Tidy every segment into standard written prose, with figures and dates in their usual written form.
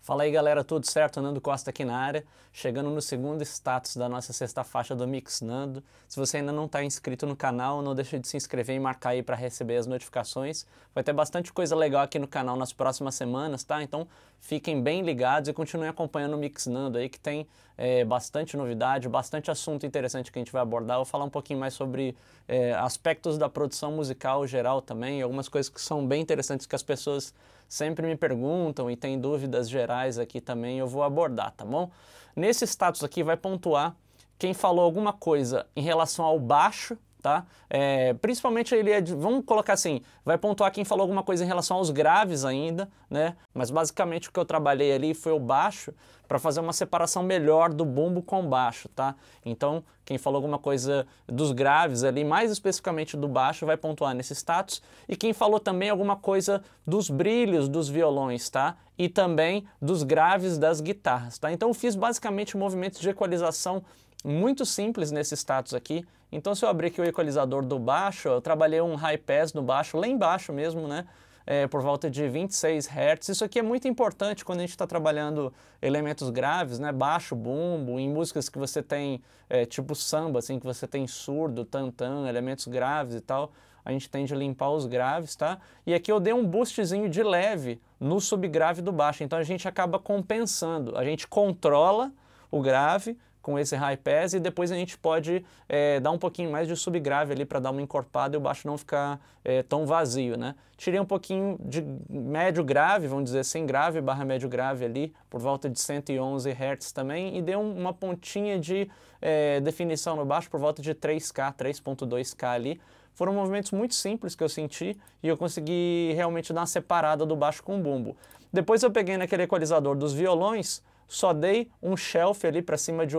Fala aí galera, tudo certo? Nando Costa aqui na área, chegando no segundo status da nossa sexta faixa do Mix Nando. Se você ainda não está inscrito no canal, não deixe de se inscrever e marcar aí para receber as notificações. Vai ter bastante coisa legal aqui no canal nas próximas semanas, tá? Então fiquem bem ligados e continuem acompanhando o Mix Nando aí, que tem bastante novidade, bastante assunto interessante que a gente vai abordar. Eu vou falar um pouquinho mais sobre aspectos da produção musical geral também, algumas coisas que são bem interessantes que as pessoas sempre me perguntam e tem dúvidas gerais aqui também, eu vou abordar, tá bom? Nesse status aqui vai pontuar quem falou alguma coisa em relação ao baixo, tá? Principalmente vamos colocar assim, vai pontuar quem falou alguma coisa em relação aos graves ainda, né? Mas basicamente o que eu trabalhei ali foi o baixo para fazer uma separação melhor do bumbo com baixo, tá? Então, quem falou alguma coisa dos graves ali, mais especificamente do baixo, vai pontuar nesse status. E quem falou também alguma coisa dos brilhos dos violões, tá? E também dos graves das guitarras, tá? Então eu fiz basicamente movimentos de equalização muito simples nesse status aqui. Então se eu abrir aqui o equalizador do baixo, eu trabalhei um high pass no baixo, lá embaixo mesmo, né? Por volta de 26 Hz. Isso aqui é muito importante quando a gente está trabalhando elementos graves, né? Baixo, bumbo, em músicas que você tem tipo samba, assim, que você tem surdo, tantã, elementos graves e tal. A gente tende a limpar os graves, tá? E aqui eu dei um boostzinho de leve no subgrave do baixo, então a gente acaba compensando. A gente controla o grave com esse high pass e depois a gente pode dar um pouquinho mais de subgrave ali para dar uma encorpada e o baixo não ficar tão vazio, né? Tirei um pouquinho de médio grave, vamos dizer assim, grave barra médio grave ali, por volta de 111 Hz também, e dei uma pontinha de definição no baixo por volta de 3K, 3.2K ali. Foram movimentos muito simples que eu senti e eu consegui realmente dar uma separada do baixo com o bumbo. Depois eu peguei naquele equalizador dos violões, só dei um shelf ali para cima de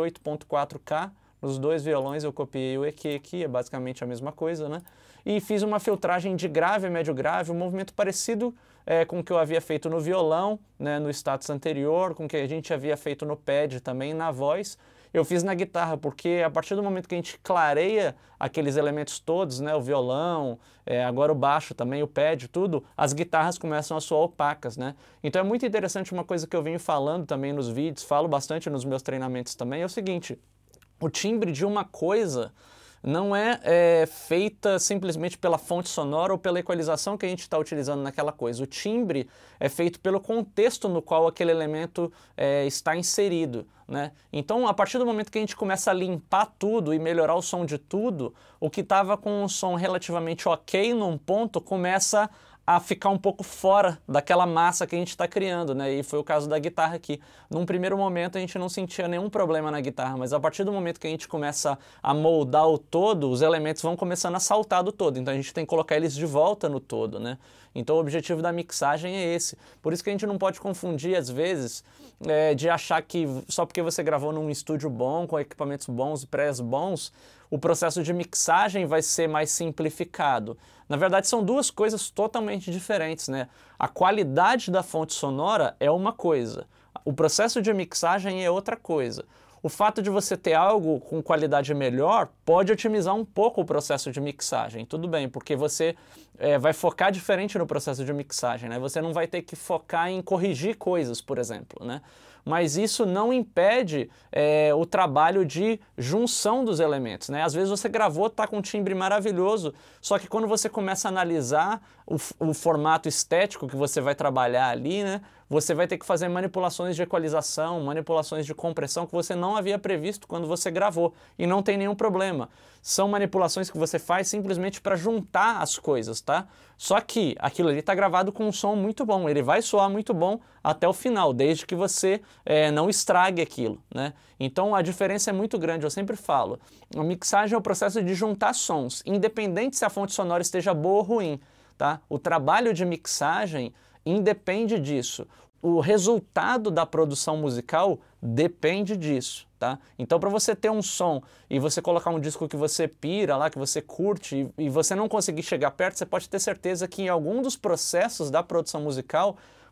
8.4K, nos dois violões eu copiei o EQ aqui, é basicamente a mesma coisa, né? E fiz uma filtragem de grave e médio grave, um movimento parecido com o que eu havia feito no violão, né, no status anterior, com o que a gente havia feito no pad também, na voz. Eu fiz na guitarra, porque a partir do momento que a gente clareia aqueles elementos todos, né, o violão, agora o baixo também, o pad, tudo, as guitarras começam a soar opacas, né? Então é muito interessante, uma coisa que eu venho falando também nos vídeos, falo bastante nos meus treinamentos também, é o seguinte: o timbre de uma coisa não é feita simplesmente pela fonte sonora ou pela equalização que a gente está utilizando naquela coisa. O timbre é feito pelo contexto no qual aquele elemento está inserido, né? Então, a partir do momento que a gente começa a limpar tudo e melhorar o som de tudo, o que estava com um som relativamente ok num ponto começa a ficar um pouco fora daquela massa que a gente está criando, né? E foi o caso da guitarra aqui. Num primeiro momento a gente não sentia nenhum problema na guitarra, mas a partir do momento que a gente começa a moldar o todo, os elementos vão começando a saltar do todo, então a gente tem que colocar eles de volta no todo, né? Então o objetivo da mixagem é esse. Por isso que a gente não pode confundir, às vezes, de achar que só porque você gravou num estúdio bom, com equipamentos bons e prés bons, o processo de mixagem vai ser mais simplificado. Na verdade, são duas coisas totalmente diferentes, né? A qualidade da fonte sonora é uma coisa, o processo de mixagem é outra coisa. O fato de você ter algo com qualidade melhor pode otimizar um pouco o processo de mixagem, tudo bem, porque você vai focar diferente no processo de mixagem, né? Você não vai ter que focar em corrigir coisas, por exemplo, né? Mas isso não impede o trabalho de junção dos elementos, né? Às vezes você gravou, tá com um timbre maravilhoso, só que quando você começa a analisar o formato estético que você vai trabalhar ali, né? Você vai ter que fazer manipulações de equalização, manipulações de compressão que você não havia previsto quando você gravou, e não tem nenhum problema. São manipulações que você faz simplesmente para juntar as coisas, tá? Só que aquilo ali está gravado com um som muito bom, ele vai soar muito bom até o final, desde que você não estrague aquilo, né? Então a diferença é muito grande, eu sempre falo. A mixagem é o processo de juntar sons, independente se a fonte sonora esteja boa ou ruim, tá? O trabalho de mixagem independe disso. O resultado da produção musical depende disso, tá? Então, para você ter um som e você colocar um disco que você pira lá, que você curte, e você não conseguir chegar perto, você pode ter certeza que em algum dos processos da produção musical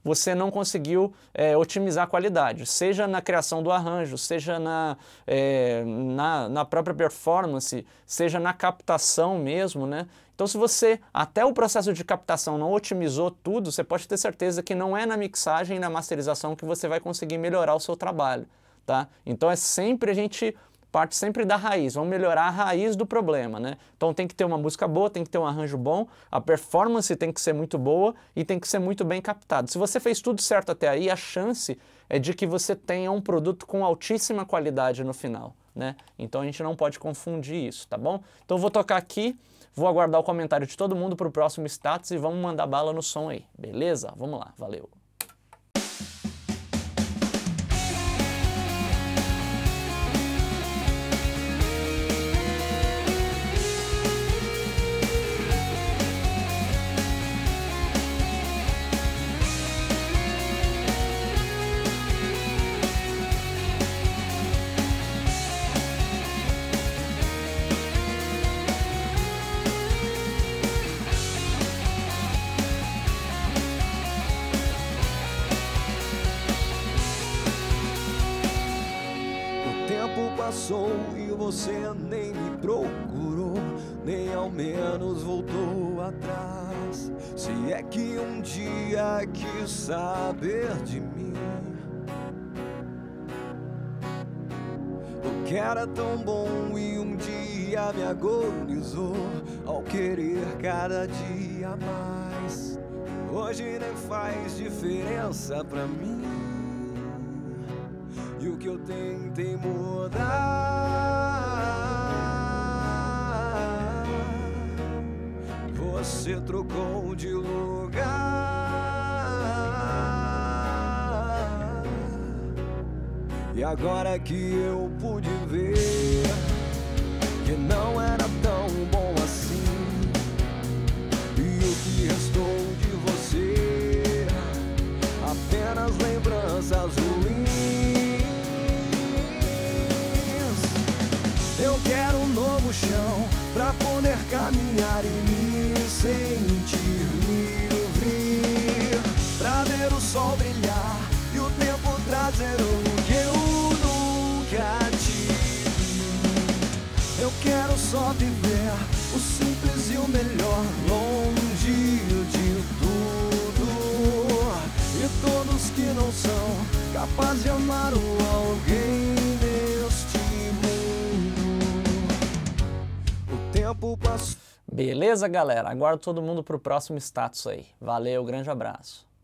você não conseguiu otimizar a qualidade, seja na criação do arranjo, seja na própria performance, seja na captação mesmo, né? Então se você, até o processo de captação não otimizou tudo, você pode ter certeza que não é na mixagem e na masterização que você vai conseguir melhorar o seu trabalho, tá? Então a gente parte sempre da raiz, vamos melhorar a raiz do problema, né? Então tem que ter uma música boa, tem que ter um arranjo bom, a performance tem que ser muito boa e tem que ser muito bem captado. Se você fez tudo certo até aí, a chance é de que você tenha um produto com altíssima qualidade no final, né? Então a gente não pode confundir isso, tá bom? Então eu vou tocar aqui, vou aguardar o comentário de todo mundo para o próximo status e vamos mandar bala no som aí, beleza? Vamos lá, valeu! Passou e você nem me procurou, nem ao menos voltou atrás. Se é que um dia quis saber de mim, o que era tão bom e um dia me agonizou ao querer cada dia mais. Hoje nem faz diferença pra mim. E o que eu tentei mudar, você trocou de lugar. E agora que eu pude ver que não era tão bom assim, e o que restou de você, apenas lembranças ruins. Eu quero um novo chão pra poder caminhar e me sentir livre, pra ver o sol brilhar e o tempo trazer o que eu nunca tive. Eu quero só viver o simples e o melhor, longe de tudo e todos que não são capazes de amar alguém neste tempo passou. Beleza, galera? Aguardo todo mundo pro próximo status aí. Valeu, grande abraço.